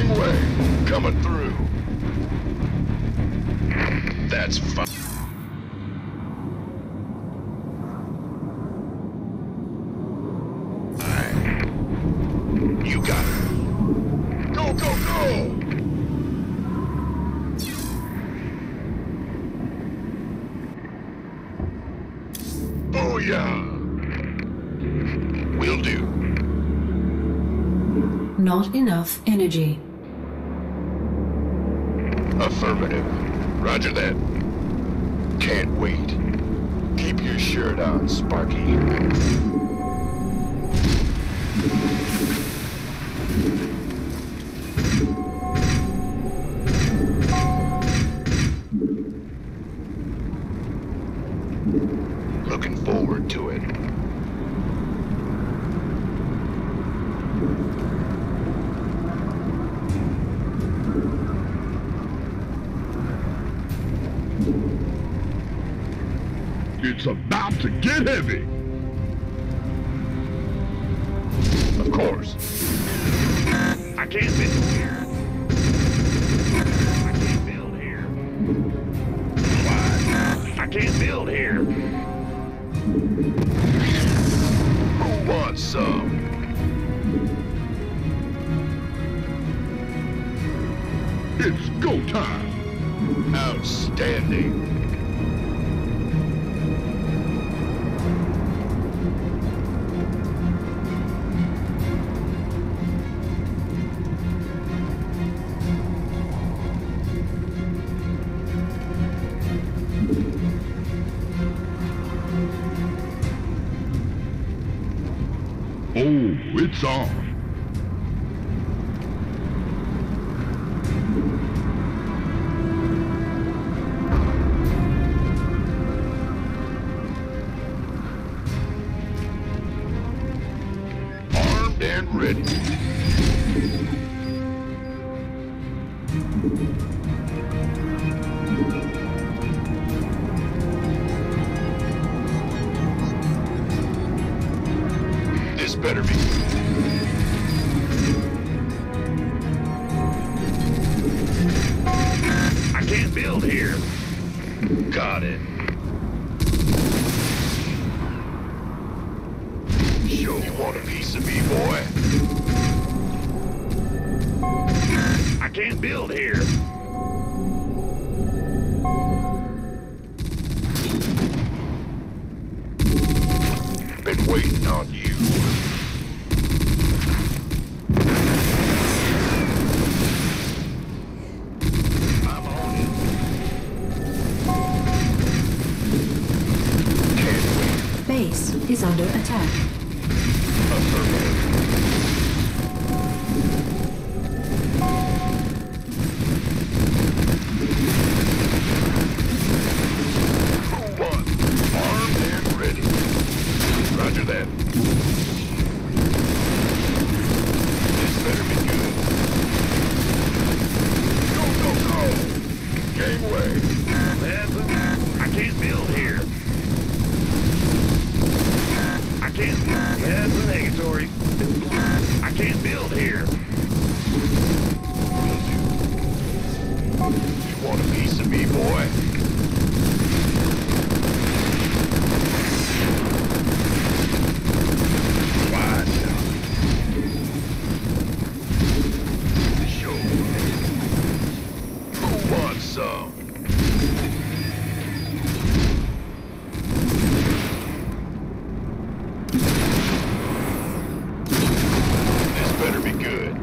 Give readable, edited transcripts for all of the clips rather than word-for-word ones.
Gangway, coming through. That's fine. You got it. Go, go, go! Booyah! Will do. Not enough energy. Affirmative. Roger that. Can't wait. Keep your shirt on, Sparky. Looking forward to it. It's about to get heavy. Of course. I can't build here. I can't build here. Why? I can't build here. Who wants some? It's go time. Outstanding. Oh, it's on. Armed and ready. This better be. I can't build here. Got it. Sure you want a piece of me, boy? I can't build here. Been waiting on you. I'm on it. Can't wait. Base is under attack. Affirmative. Who won? Armed and ready. Roger that. This better be good. Go, go, go! Gangway. I can't build here. I can't. That's negatory. I can't build here. You want a piece of me, boy? Wide shot. Show. Who wants some? This better be good.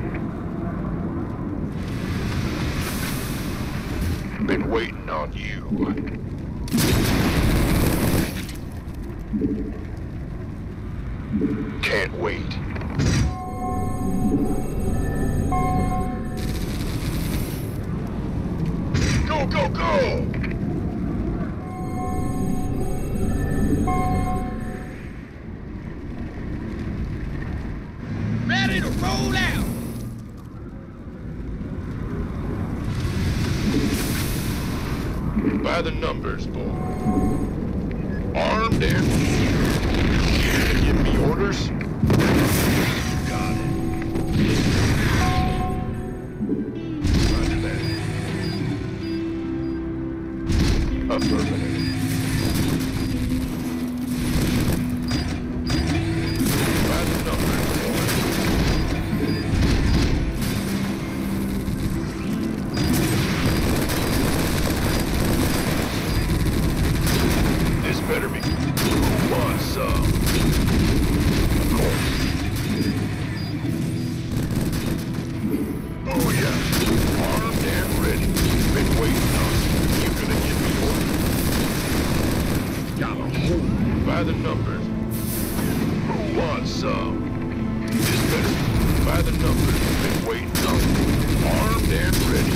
Been waiting on you. Can't wait. Go, go, go! Ready to roll out. By the numbers, boy. Armed and... Give me orders? Got it. better be by the numbers. Been waiting on you. Armed and ready.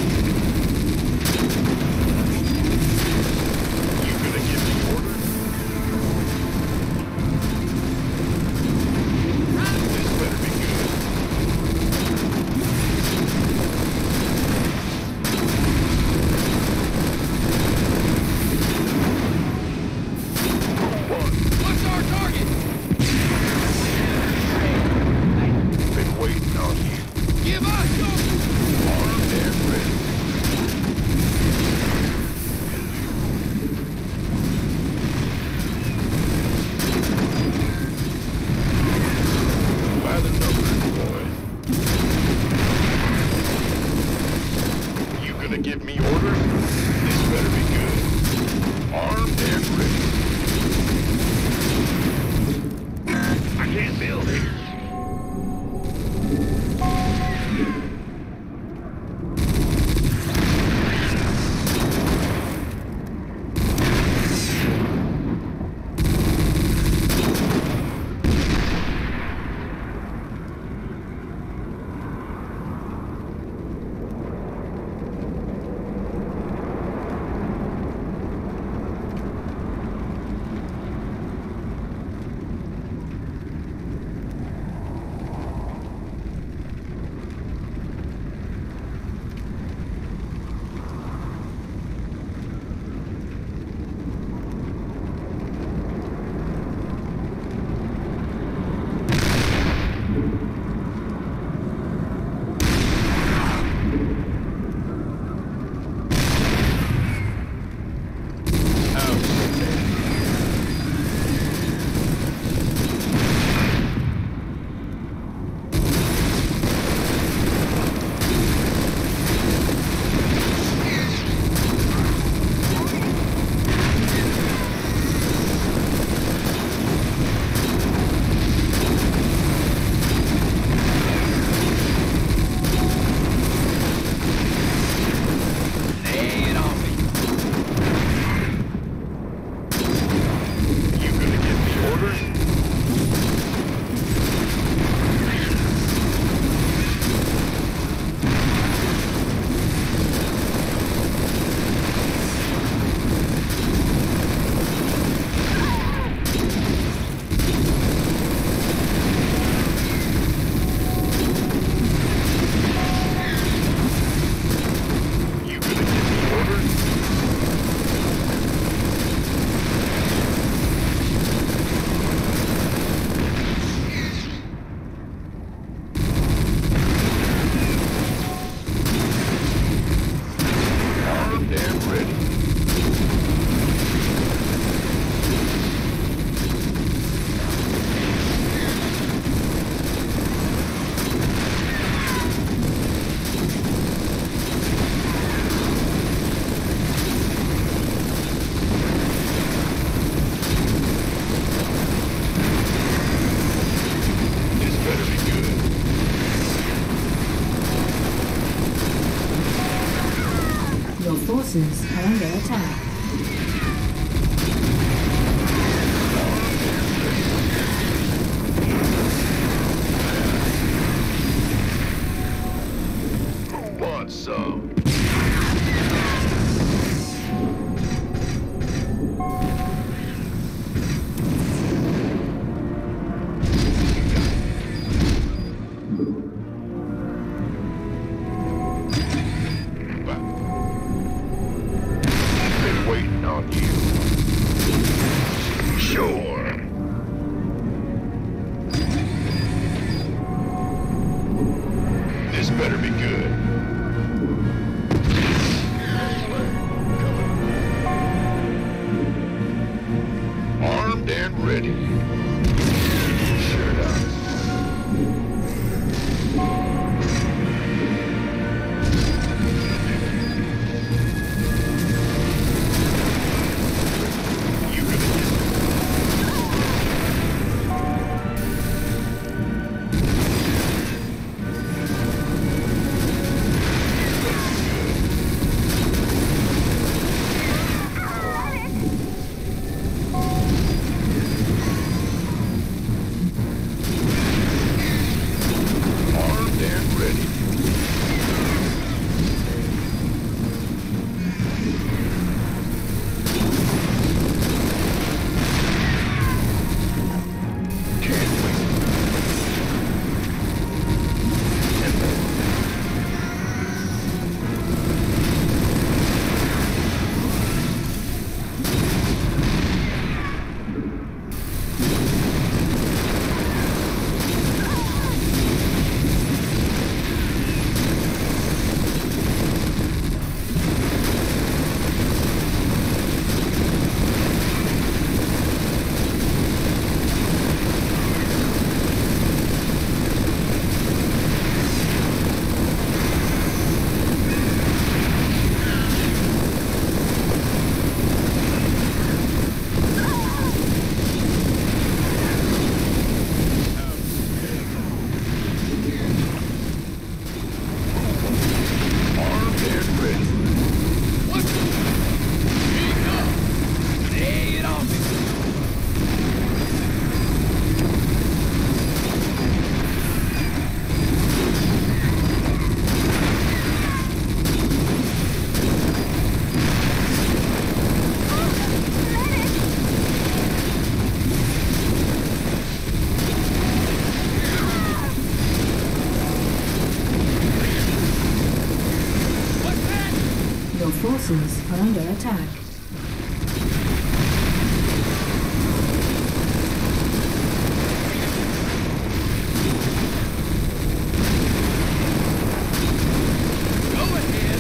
You gonna give me orders? This better be good. What's our target? Been waiting on you. Give us some! Armed and ready. By the numbers, boy. You gonna give me orders? This better be good. Armed and ready. I can't build here. forces are under attack. Who wants some? Been waiting on you. Sure. This better be good. Armed and ready. Sure does. You gonna get forces are under attack. Go ahead.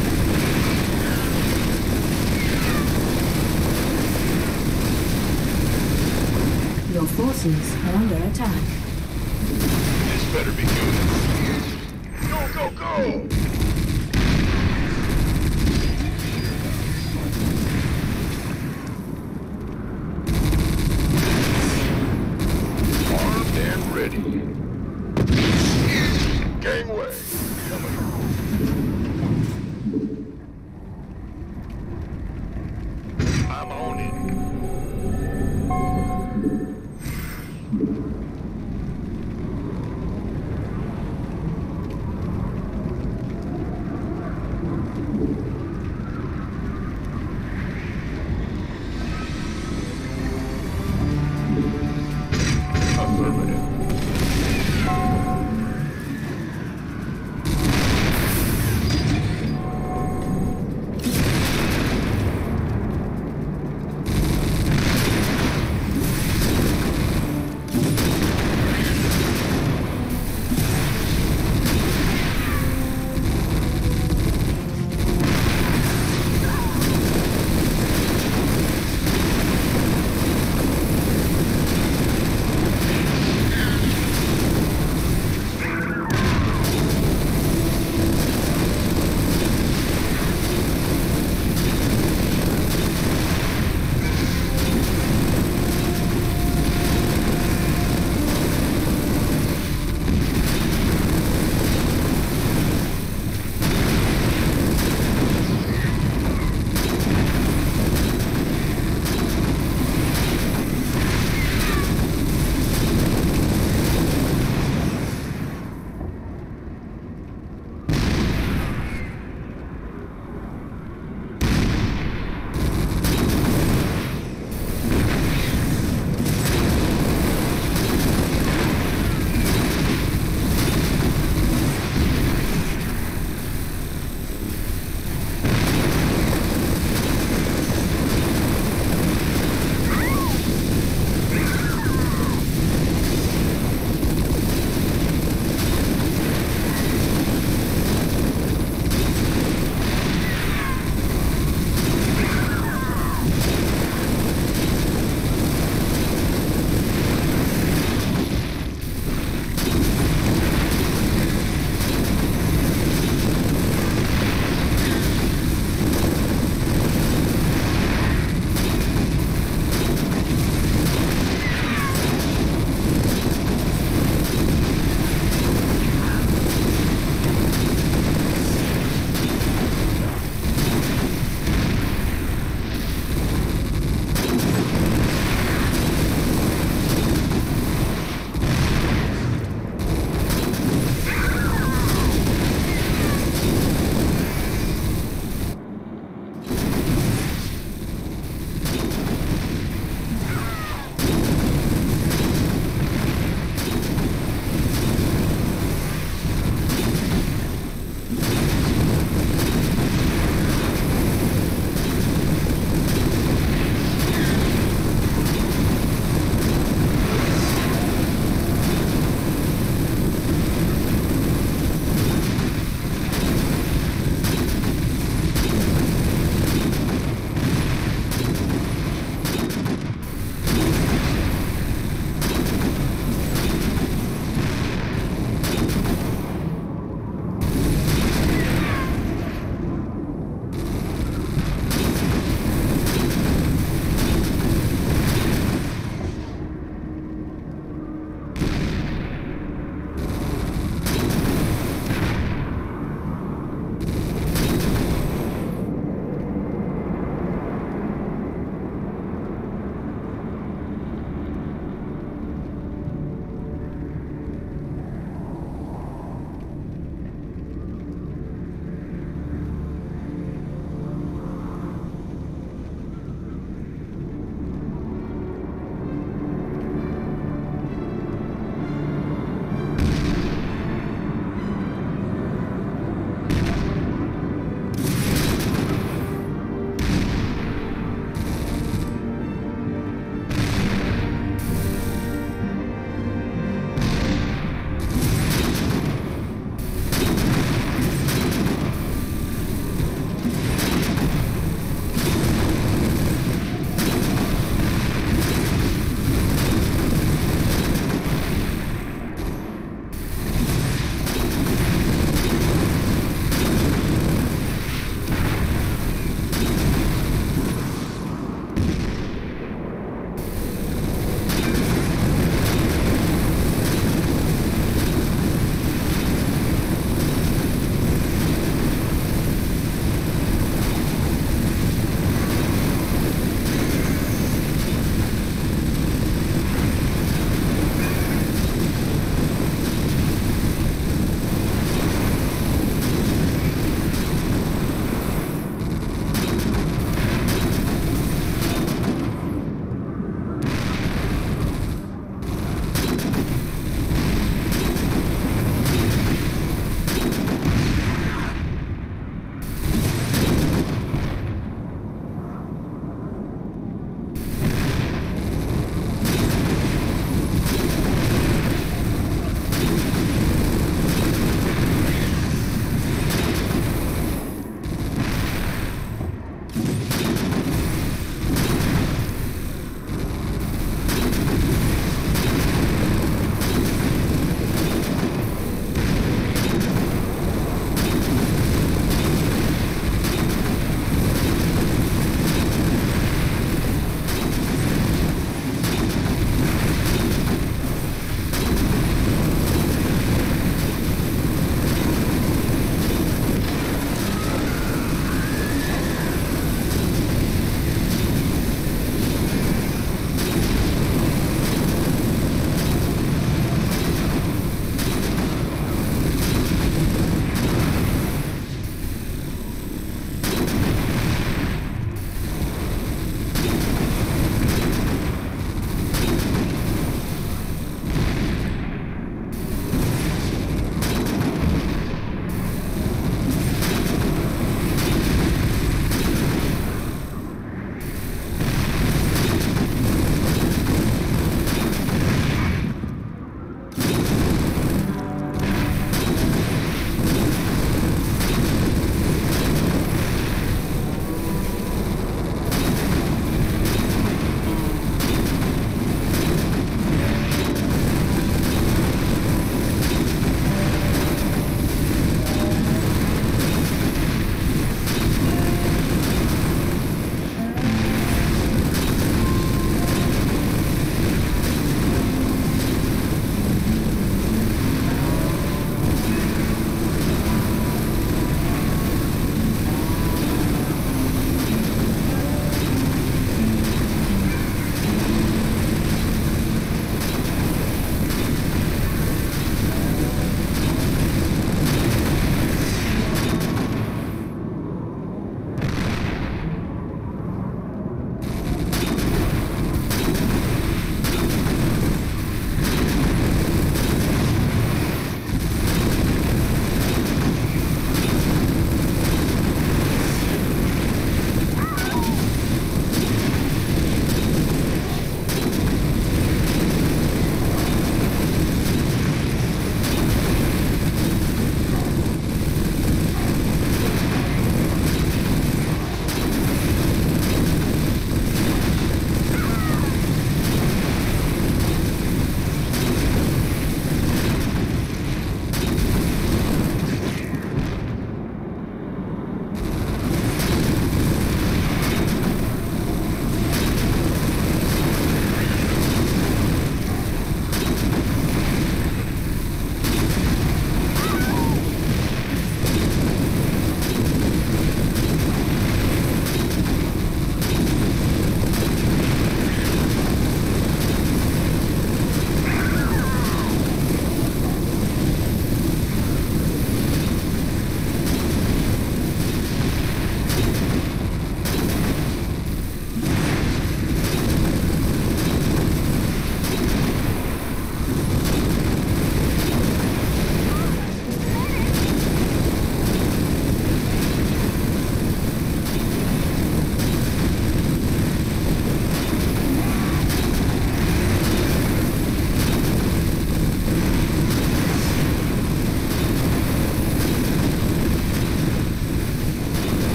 Your forces are under attack. This better be good. Go, go, go! Armed and ready. Gangway. I'm on it.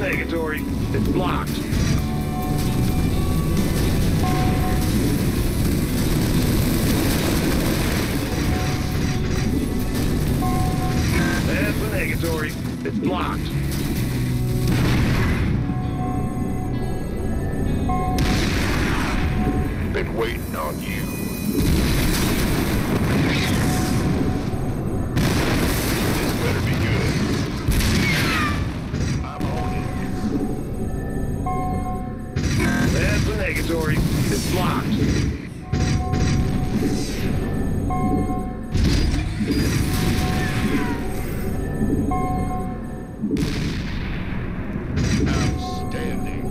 negatory. It's blocked. That's the negatory. It's blocked. Been waiting on you. This better be good. I'm on it. That's the negatory. It's blocked. Outstanding.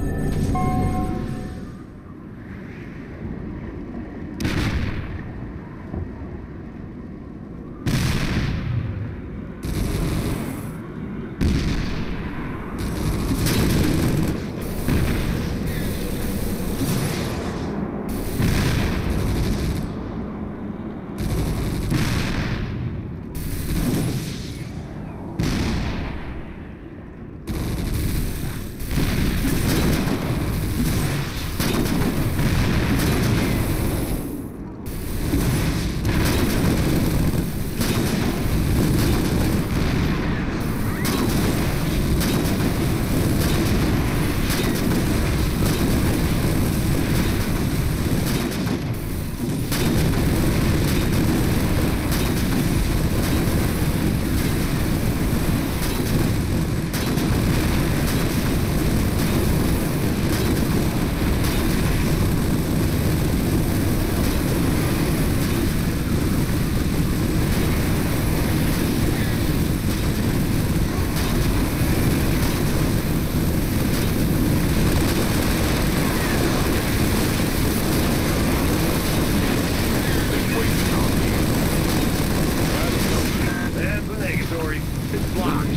It's blocked.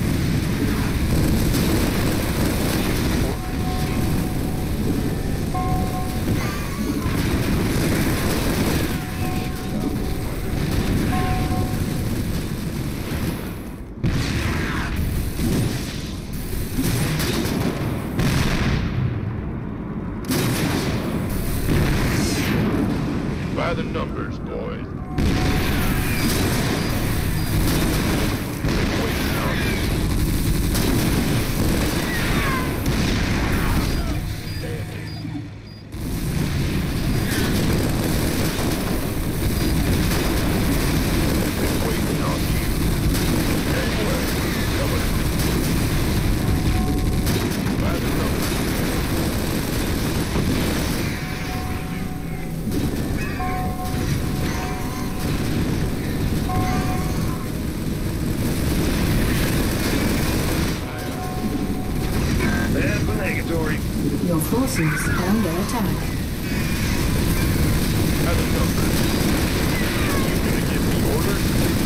By the numbers, boys. Your forces are under attack. By the numbers. You gonna give me orders?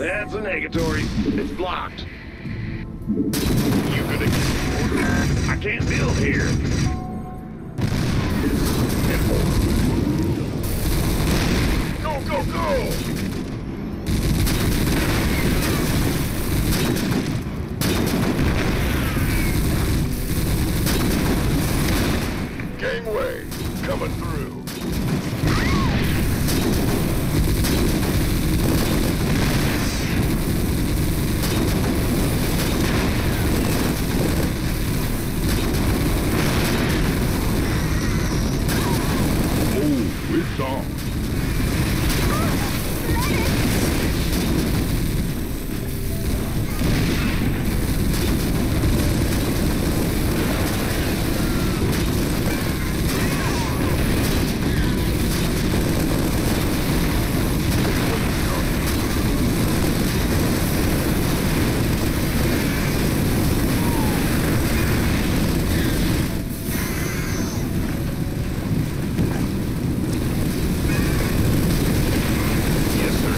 That's a negatory. It's blocked. You gonna give me orders? I can't build here. Go, go, go! Gangway, coming through. Oh, it's on. Yes, sir.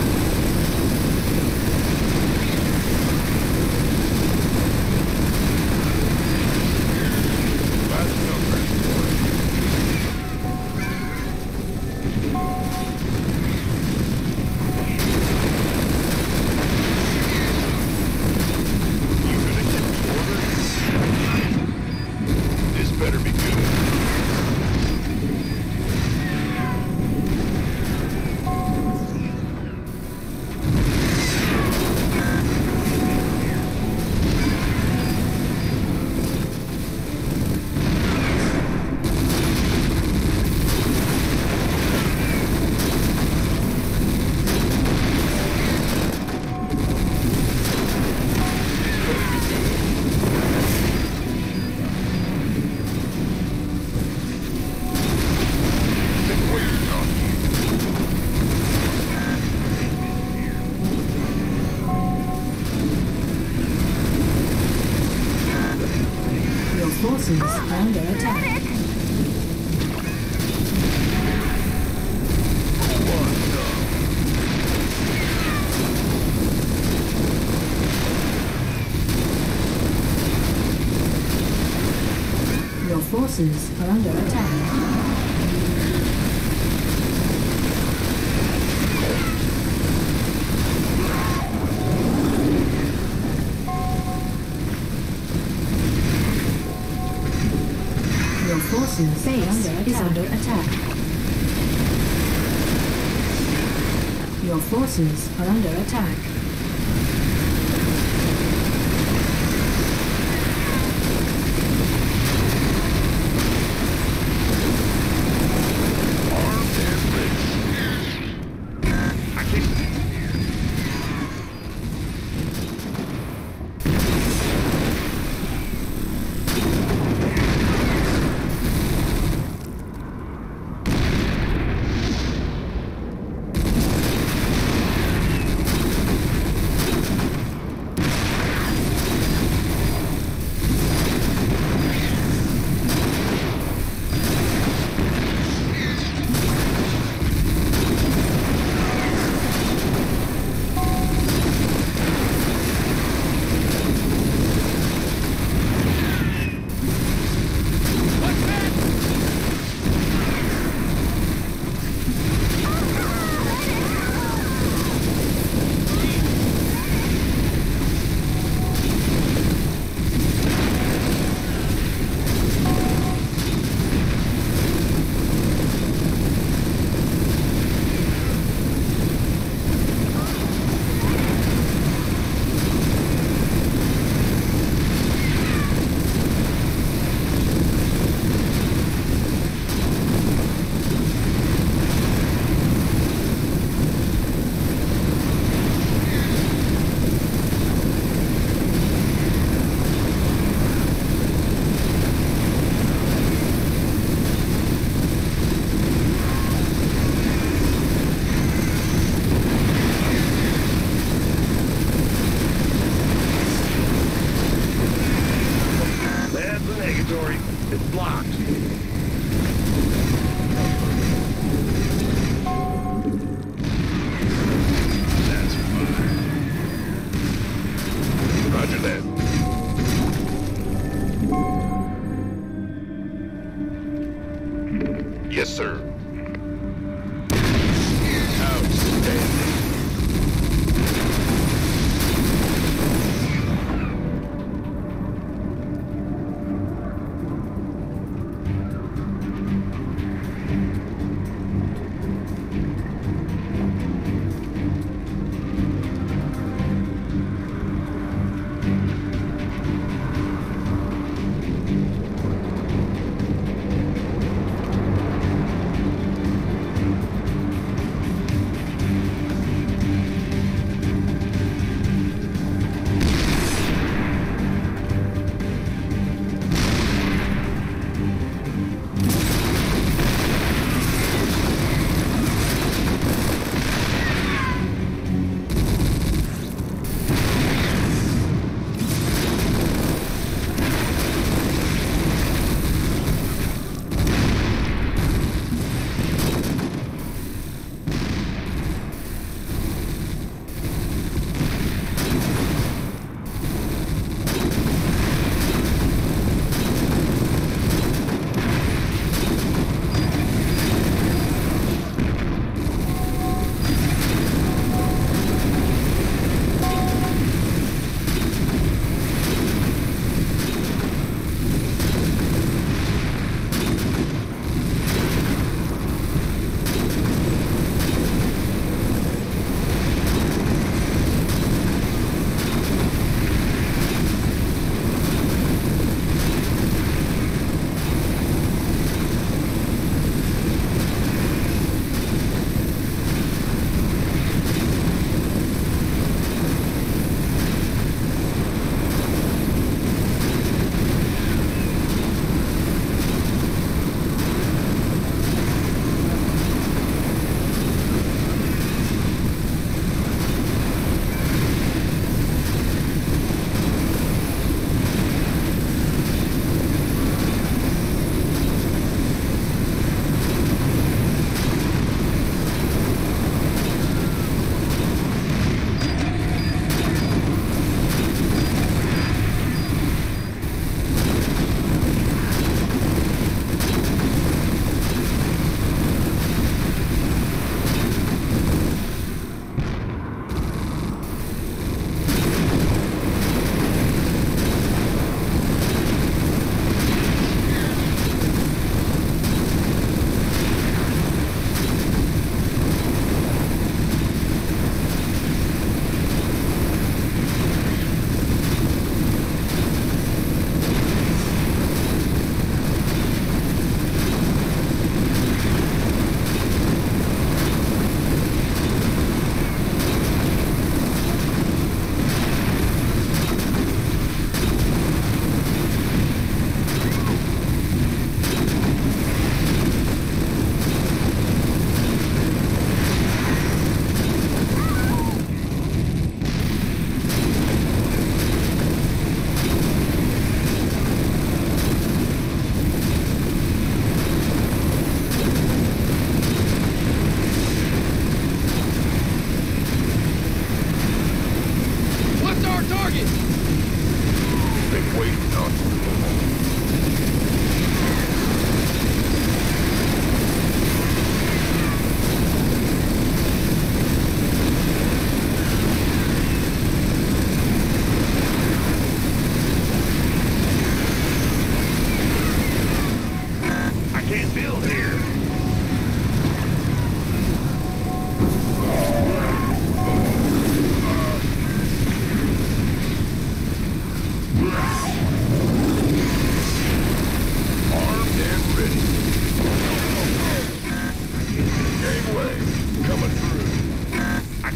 Last number. You gonna give me orders? This better be good. Been waiting on you. Your forces are under attack. Your forces are under attack. Your forces is under attack. Your forces are under attack. Armed and ready. I can't.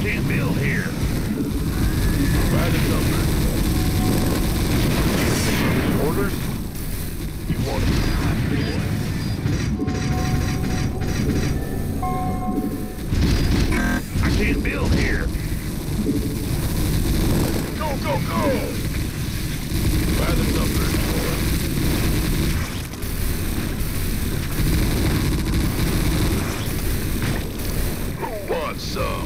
can't build here. By the numbers. Orders? You want to I can't build here. go, go, go! By the numbers, boy. Who wants some?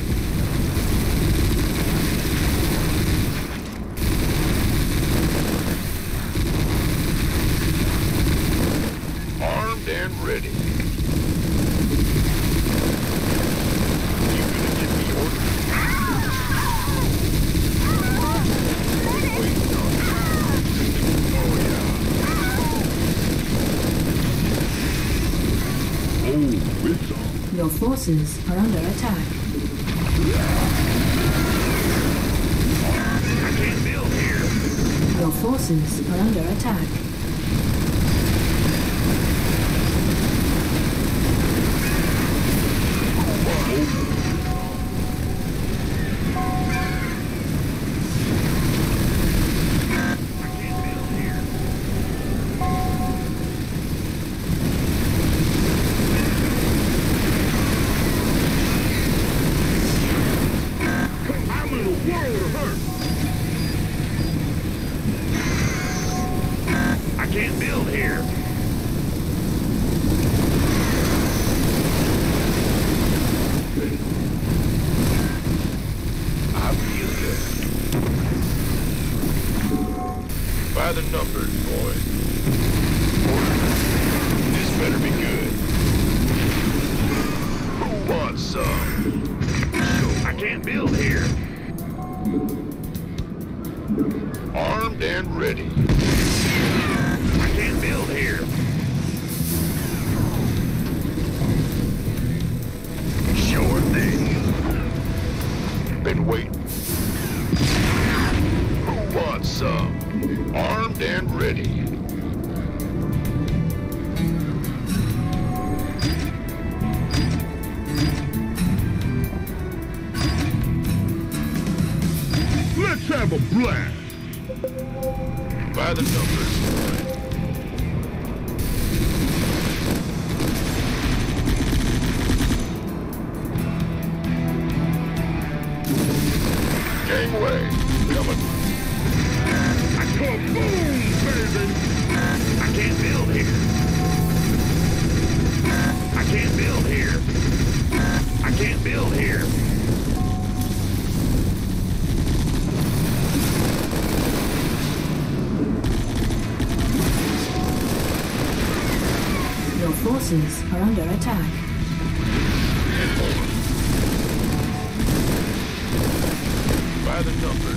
Armed and ready. You gonna give me orders? Waiting on you. Oh yeah. Oh, it's on. Your forces are under attack. I can't build here. Your forces are under attack. I can't build here. I'm in a world of hurt. I can't build here. I feel you. By the numbers, boys. Orders. This better be good. Who wants some? I can't build here. Armed and ready. I can't build here. Sure thing. Been waiting. Who wants some? Armed and ready. Let's have a blast. By the numbers, boy. Gangway, coming. Kaboom, baby. I can't build here. I can't build here. I can't build here. Your forces are under attack. By the numbers.